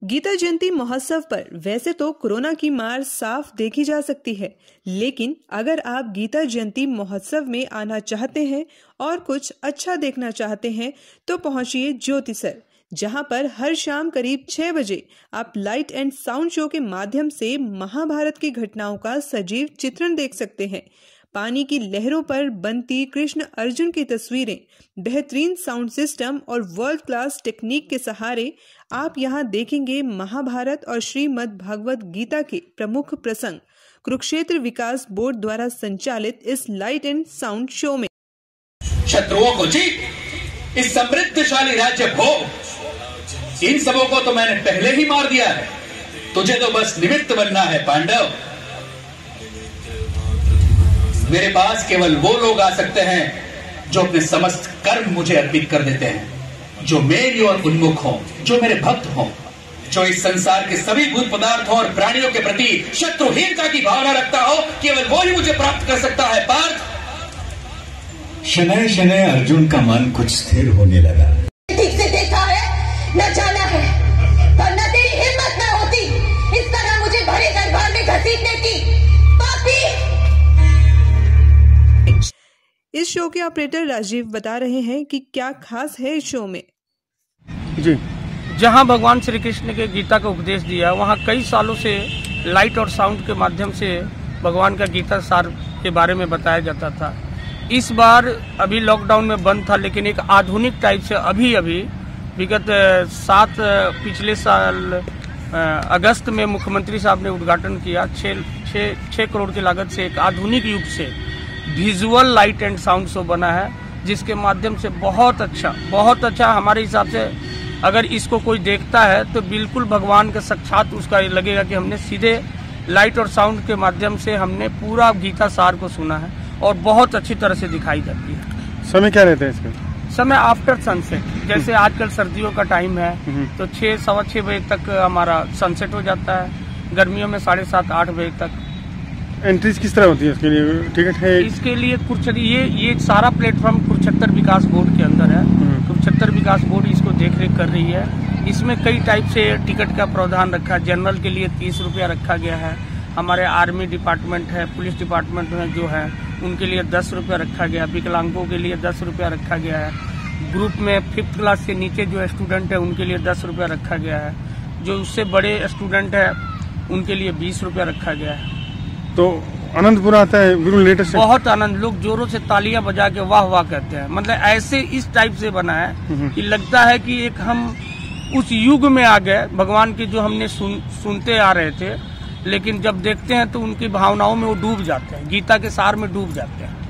गीता जयंती महोत्सव पर वैसे तो कोरोना की मार साफ देखी जा सकती है, लेकिन अगर आप गीता जयंती महोत्सव में आना चाहते हैं और कुछ अच्छा देखना चाहते हैं तो पहुंचिए ज्योतिसर, जहां पर हर शाम करीब 6 बजे आप लाइट एंड साउंड शो के माध्यम से महाभारत की घटनाओं का सजीव चित्रण देख सकते हैं। पानी की लहरों पर बनती कृष्ण अर्जुन की तस्वीरें, बेहतरीन साउंड सिस्टम और वर्ल्ड क्लास टेक्निक के सहारे आप यहां देखेंगे महाभारत और श्रीमद् भागवत गीता के प्रमुख प्रसंग। कुरुक्षेत्र विकास बोर्ड द्वारा संचालित इस लाइट एंड साउंड शो में शत्रुओं को जीत, इस समृद्धशाली राज्य भोग, इन सबों को तो मैंने पहले ही मार दिया है। तुझे तो बस निमित्त बनना है पांडव। मेरे पास केवल वो लोग आ सकते हैं जो अपने समस्त कर्म मुझे अर्पित कर देते हैं, जो मेरी ओर उन्मुख हों, जो मेरे भक्त हों, जो इस संसार के सभी भूत पदार्थों और प्राणियों के प्रति शत्रुहीनता की भावना रखता हो, केवल वो ही मुझे प्राप्त कर सकता है। पार्थ, शनय शनय अर्जुन का मन कुछ स्थिर होने लगा। ठीक से देखा है, न जाना है, और न तेरी हिम्मत न होती इस तरह मुझे भरे दरबार में घसीटने की। पापी! इस शो के ऑपरेटर राजीव बता रहे हैं कि क्या खास है इस शो में। जी, जहां भगवान श्री कृष्ण के गीता का उपदेश दिया, वहां कई सालों से लाइट और साउंड के माध्यम से भगवान का गीता सार के बारे में बताया जाता था। इस बार अभी लॉकडाउन में बंद था, लेकिन एक आधुनिक टाइप से अभी विगत पिछले साल अगस्त में मुख्यमंत्री साहब ने उद्घाटन किया। 6 करोड़ की लागत से एक आधुनिक युग से visual light and sound show बना है, जिसके माध्यम से बहुत अच्छा हमारे हिसाब से अगर इसको कोई देखता है तो बिल्कुल भगवान का साक्षात उसका लगेगा कि हमने सीधे लाइट और साउंड के माध्यम से हमने पूरा गीता सार को सुना है और बहुत अच्छी तरह से दिखाई जाती है। समय क्या रहता है इसका? समय आफ्टर सनसेट, जैसे आजकल सर्दियों का टाइम है तो 6-6:15 बजे तक हमारा सनसेट हो जाता है। गर्मियों में 7:30-8 बजे तक। एंट्रीज किस तरह होती है इसके लिए? टिकट है इसके लिए? ये सारा प्लेटफॉर्म कुरुक्षेत्र विकास बोर्ड के अंदर है। कुरुक्षेत्र विकास बोर्ड इसको देखरेख कर रही है। इसमें कई टाइप से टिकट का प्रावधान रखा है। जनरल के लिए 30 रुपया रखा गया है। हमारे आर्मी डिपार्टमेंट है, पुलिस डिपार्टमेंट में जो है उनके लिए 10 रुपया रखा गया। विकलांगों के लिए 10 रुपया रखा गया है। ग्रुप में 5th क्लास से नीचे जो स्टूडेंट है उनके लिए 10 रुपया रखा गया है। जो उससे बड़े स्टूडेंट है उनके लिए 20 रुपया रखा गया है। तो आनंद पूरा आता है बिल्कुल लेटेस्ट। बहुत आनंद, लोग जोरों से तालियां बजा के वाह वाह कहते हैं। मतलब ऐसे इस टाइप से बना है कि लगता है कि एक हम उस युग में आ गए, भगवान की जो हमने सुनते आ रहे थे, लेकिन जब देखते हैं तो उनकी भावनाओं में वो डूब जाते हैं, गीता के सार में डूब जाते हैं।